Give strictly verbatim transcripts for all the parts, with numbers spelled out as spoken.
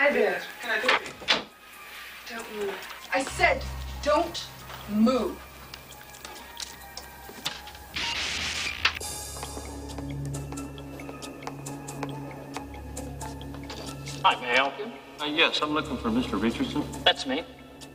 Hi there. Can I do it? Don't move. I said, don't move. Hi, may I help you? Uh, yes, I'm looking for Mister Richardson. That's me.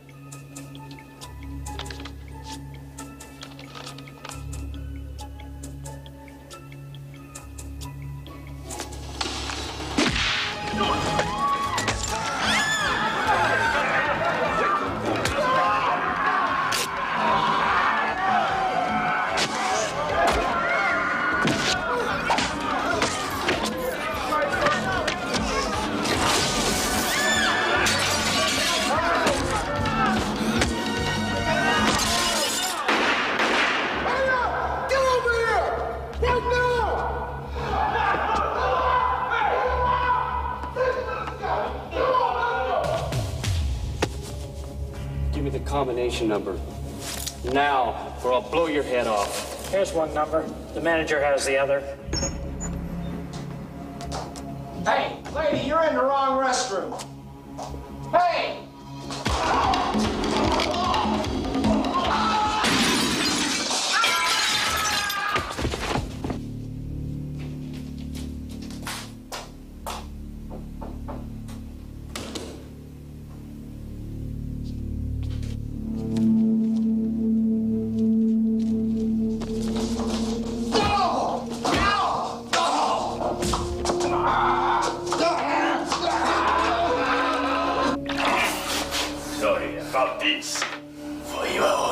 Give me the combination number. Now, or I'll blow your head off. Here's one number. The manager has the other. Hey, lady, you're in the wrong restroom. Hey! Sorry about this. For your